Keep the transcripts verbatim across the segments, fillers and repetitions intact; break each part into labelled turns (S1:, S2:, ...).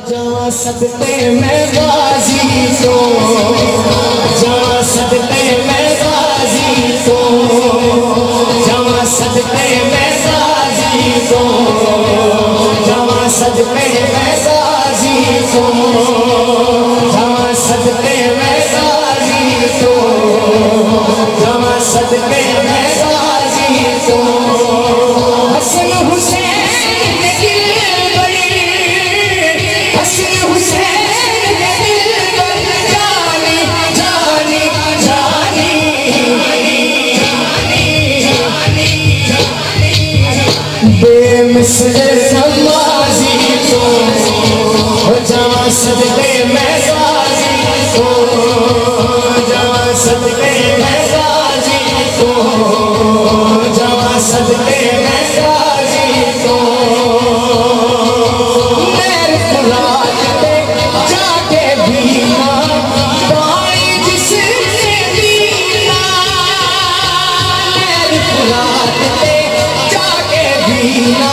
S1: जहाँ सदते में गाजी तो, जहाँ सदते में गाजी तो, जहाँ सदते में गाजी तो, जहाँ सदते में गाजी तो, जहाँ सदते में गाजी तो, जहाँ सदते में गाजी तो, हसन हुसैन बेमिसल नवाजी तो, जहाँ सदके में गाजी तो, जहाँ सदके में गाजी तो, जहाँ सदके में गाजी तो, मेरे फुलाद पे जाके भीना पाई जिसने पीना, मेरे फुलाद पे जाके भीना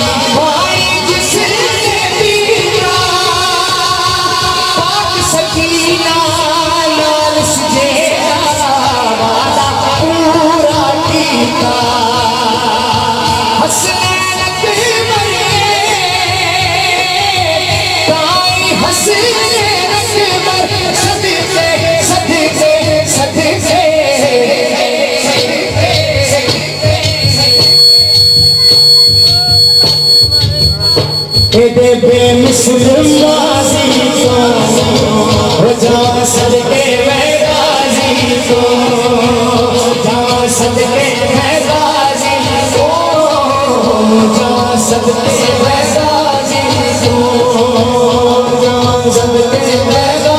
S1: बेमिसल गाजी तो, जहाँ सदके में गाजी तो, जहाँ सदके में गाजी तो, जहाँ सदके में गाजी तो, जहाँ सदके में